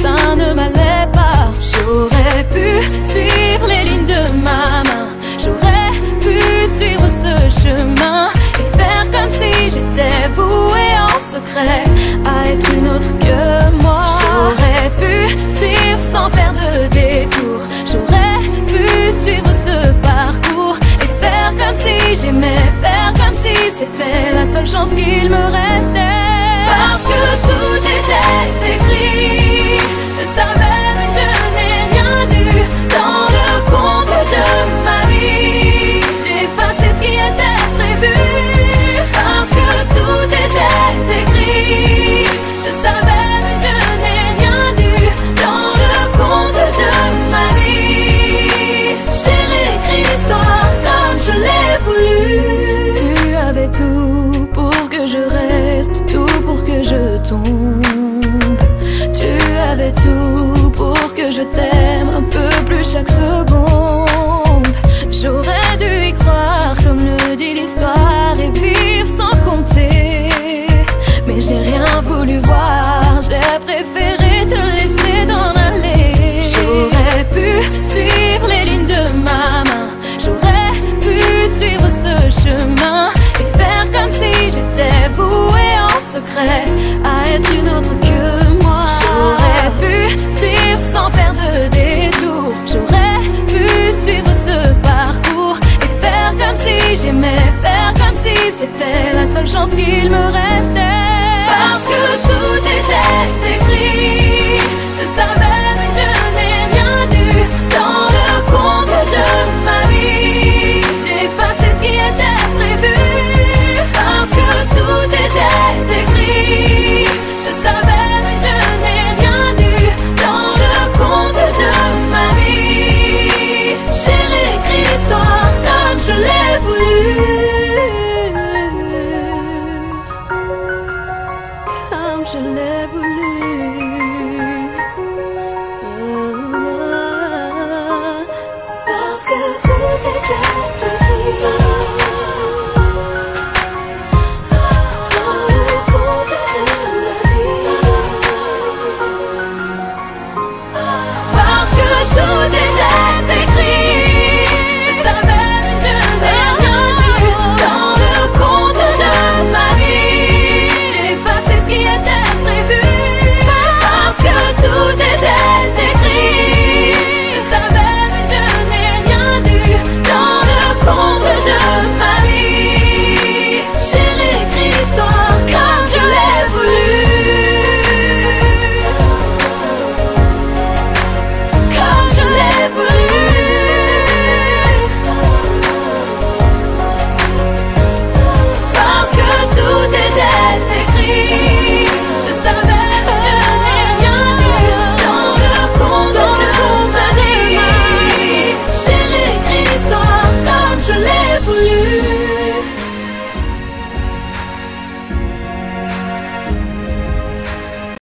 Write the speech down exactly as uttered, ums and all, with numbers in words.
ça ne m'allait pas. J'aurais pu suivre les lignes de ma main, j'aurais pu suivre ce chemin et faire comme si j'étais vouée en secret à être une autre que moi. J'aurais pu suivre sans faire de détour, j'aurais pu suivre ce parcours et faire comme si j'aimais, faire comme si c'était la seule chance qu'il me restait. Parce que tout était écrit, je savais mais je n'ai rien eu dans le compte de ma vie. J'ai effacé ce qui était prévu, parce que tout était écrit. Je savais mais je n'ai rien eu dans le compte de ma vie. J'ai réécrit l'histoire comme je l'ai voulu. Tu avais tout pour que je reste, tout pour que je tombe. Tu avais tout pour que je t'aime un peu plus chaque seconde. J'aurais dû y croire comme le dit l'histoire et vivre sans compter, mais je n'ai rien voulu voir, j'ai préféré te laisser t'en aller. J'aurais pu suivre les lignes de ma main, j'aurais pu suivre ce chemin et faire comme si j'étais vouée en secret à être une autre que moi. J'aurais pu suivre sans faire de détour, j'aurais pu suivre ce parcours et faire comme si j'aimais, faire comme si c'était la seule chance qu'il me restait. Parce que tout était écrit, je savais mais je n'ai rien eu dans le compte de ma vie. J'ai effacé ce qui était prévu, parce que tout était écrit. Je savais mais je n'ai rien eu dans le compte de ma vie. J'ai réécrit l'histoire comme je l'ai voulu, comme je l'ai voulu. Oh, oh, oh. Parce que tout était